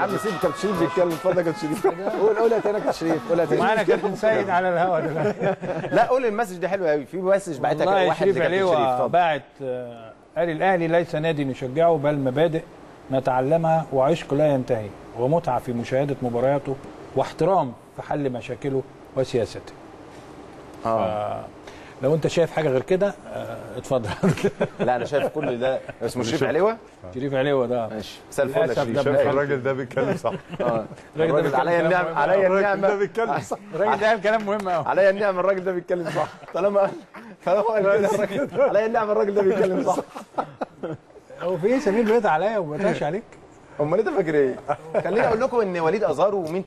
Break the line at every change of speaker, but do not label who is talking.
عم سيب كابتن شريف بيتكلم. اتفضل يا كابتن شريف. قول يا تاني يا كابتن شريف. قول يا تاني.
معانا كابتن سيد على الهوا دلوقتي.
لا قول المسج ده حلو قوي. في مسج بعتها
والله
واحد
شريف
لكابتن شريف.
عليوة باعت قال الاهلي ليس نادي نشجعه بل مبادئ نتعلمها وعشق لا ينتهي ومتعه في مشاهده مبارياته واحترام في حل مشاكله وسياسته. لو انت شايف حاجه غير كده اتفضل.
لا انا شايف كل ده. اسمه شريف عليوة.
شريف عليوة ده
ماشي. مساء الفل يا شريف.
شايف الراجل ده بيتكلم صح.
الراجل عليا النعمه. عليا النعمه.
ده بيتكلم صح.
الراجل ده قال كلام مهم قوي.
عليا النعمه الراجل ده بيتكلم صح. طالما قال كده عليا النعمه الراجل ده بيتكلم صح.
هو في ايه سمير بيقطع عليا وما بيقطعش عليك؟
امال انت فاكر ايه؟ خليني اقول لكم ان وليد ازارو ومين